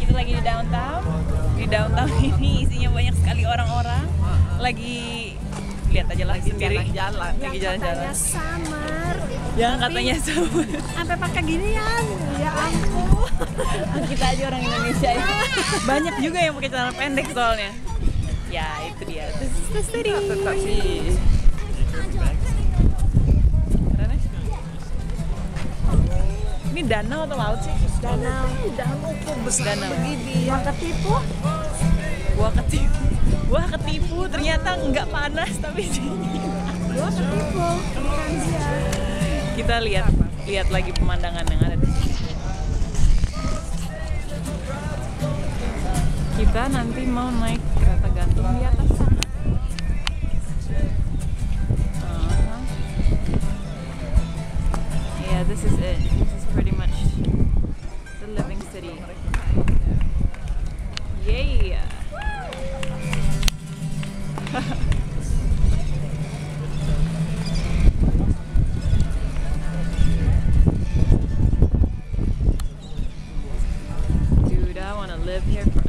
Kita lagi di downtown. Di downtown ini isinya banyak sekali orang-orang. Lagi lihat aja lah sendiri. Jalan-jalan. Lagi jalan-jalan. Summer. Yang katanya sama. Sampai pakai ginian. Ya ampun. Kita aja orang Indonesia ya. Banyak juga yang pakai celana pendek soalnya. Ya itu dia. Terus tadi. Tetap sih. Keren ya? Ini danau atau laut sih? Danau. Danau kok besar Danau. begini ya. Mau ketipu? Gua ketipu. Ternyata nggak panas tapi dingin. Gua ketipu. Bukan dia. Kita lihat lagi pemandangan yang ada di sini. Kita nanti mau naik kereta gantung di atas sana. Yeah, this is it. This is pretty much the living city. Yeah. Dude, I want to live here forever.